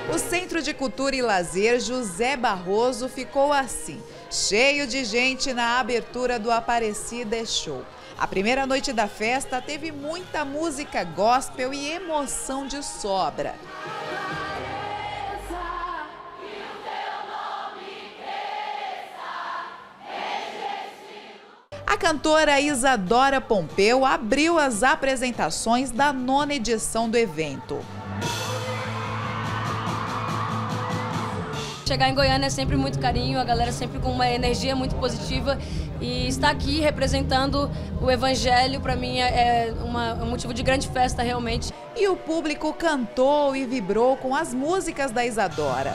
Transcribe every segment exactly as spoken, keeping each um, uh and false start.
O Centro de Cultura e Lazer José Barroso ficou assim, cheio de gente na abertura do Aparecida Show. A primeira noite da festa teve muita música gospel e emoção de sobra. A cantora Isadora Pompeu abriu as apresentações da nona edição do evento. Chegar em Goiânia é sempre muito carinho, a galera sempre com uma energia muito positiva e estar aqui representando o Evangelho, para mim, é uma, um motivo de grande festa realmente. E o público cantou e vibrou com as músicas da Isadora.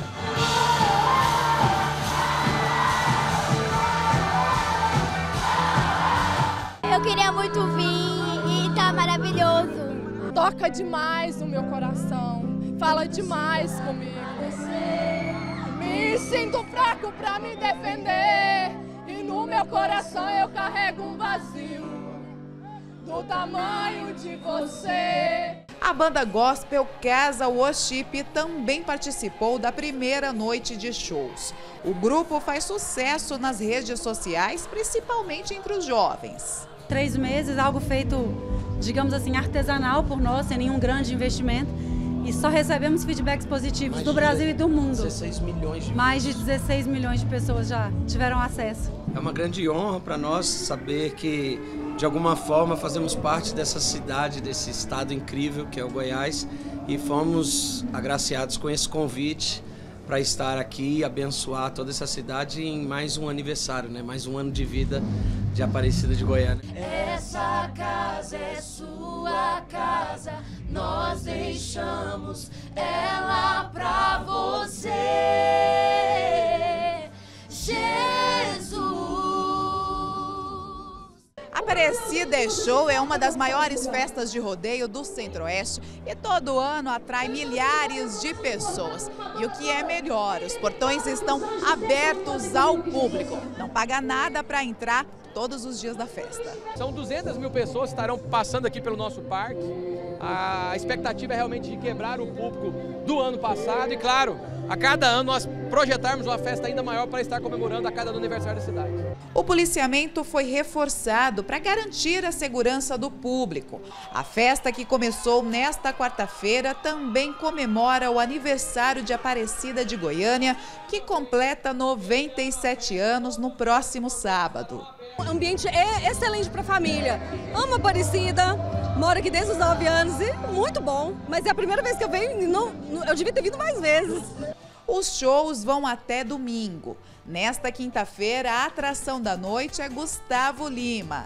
Eu queria muito vir e tá maravilhoso. Toca demais no meu coração, fala demais comigo. Me sinto fraco pra me defender e no meu coração eu carrego um vazio do tamanho de você. A banda gospel Casa Worship também participou da primeira noite de shows. O grupo faz sucesso nas redes sociais, principalmente entre os jovens. Três meses, algo feito, digamos assim, artesanal por nós, sem nenhum grande investimento. E só recebemos feedbacks positivos mais do Brasil e do mundo. dezesseis milhões de Mais de dezesseis milhões de pessoas já tiveram acesso. É uma grande honra para nós saber que, de alguma forma, fazemos parte dessa cidade, desse estado incrível que é o Goiás. E fomos agraciados com esse convite para estar aqui e abençoar toda essa cidade em mais um aniversário, né? Mais um ano de vida de Aparecida de Goiânia. Essa casa é sua casa, nós deixamos ela pra você, Jesus. Aparecida Show é uma das maiores festas de rodeio do Centro-Oeste e todo ano atrai milhares de pessoas. E o que é melhor, os portões estão abertos ao público. Não paga nada para entrar todos os dias da festa. São duzentas mil pessoas que estarão passando aqui pelo nosso parque. A expectativa é realmente de quebrar o público do ano passado e, claro, a cada ano nós projetarmos uma festa ainda maior para estar comemorando a cada aniversário da cidade. O policiamento foi reforçado para garantir a segurança do público. A festa, que começou nesta quarta-feira, também comemora o aniversário de Aparecida de Goiânia, que completa noventa e sete anos no próximo sábado. O ambiente é excelente para a família. Amo Aparecida, moro aqui desde os nove anos e muito bom. Mas é a primeira vez que eu venho e não, eu devia ter vindo mais vezes. Os shows vão até domingo. Nesta quinta-feira, a atração da noite é Gustavo Lima.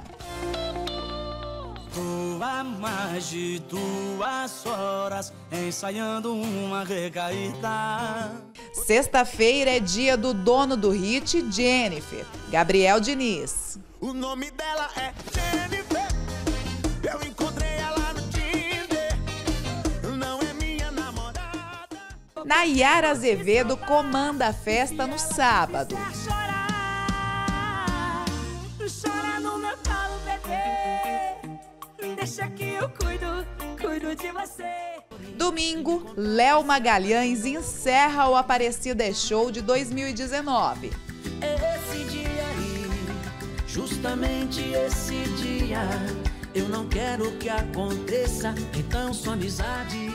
Tô há mais de duas horas ensaiando uma recaída. Sexta-feira é dia do dono do hit, Jennifer, Gabriel Diniz. O nome dela é Jennifer, eu encontrei ela no Tinder, não é minha namorada. Nayara Azevedo comanda a festa no sábado. Chorar, chora no meu colo, bebê, deixa que eu cuido, cuido de você. Domingo, Léo Magalhães encerra o Aparecida Show de dois mil e dezenove. Esse dia aí, justamente esse dia, eu não quero que aconteça, então sua amizade